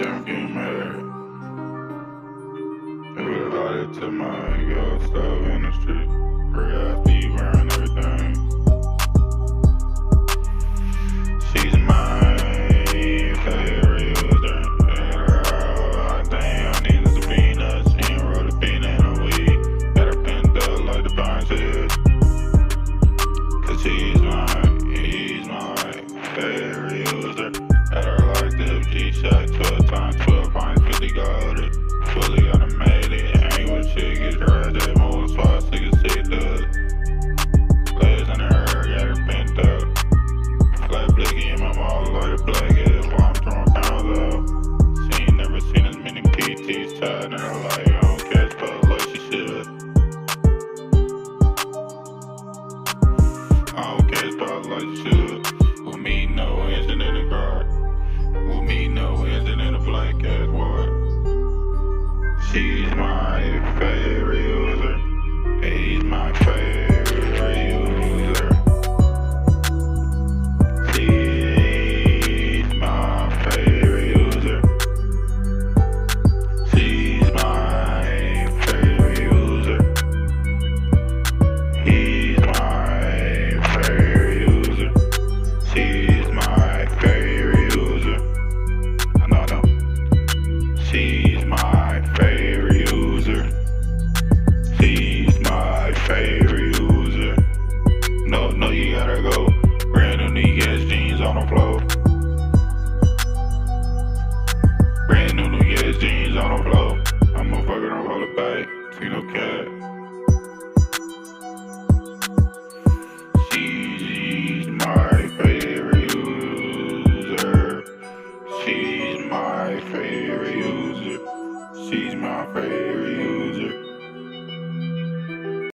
say I'm getting mad. It was like to my girl stuff in the street. Real fever and everything. She's my favorite user. I think I needed the peanuts. She ain't rolled a peanut in a week. Got her pinned up like the vine said. Cause he's my favorite user. Had her like the G-Shot 12 times 12 pints, 50 gold. Fully automated, ain't what shit gets right that moves fast, nigga shit does. Glass in her hair, got her bent up. Flat blicky in my mouth like a black ass while I'm throwing pounds out. She ain't never seen as many PTs tied in her life. I don't catch but like she should. I don't catch but like she should. With me, no engine in the car. With me, no engine in a black ass war. She's my favorite user. He's my favorite user. She's my favorite user. She's my favorite user. He's my favorite user. She's my favorite user. No. She's my favorite user. She's my favorite user. No, you gotta go. Brand new Nike jeans on the floor. Brand new Nike jeans on the floor. I'm a fucking roll it back. See no cat. She's my favorite user. She's my favorite user. She's my favorite user.